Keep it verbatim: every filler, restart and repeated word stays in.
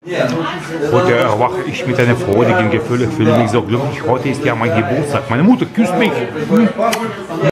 Heute erwache ich mit einem freudigen Gefühl, ich fühle mich so glücklich. Heute ist ja mein Geburtstag. Meine Mutter küsst mich.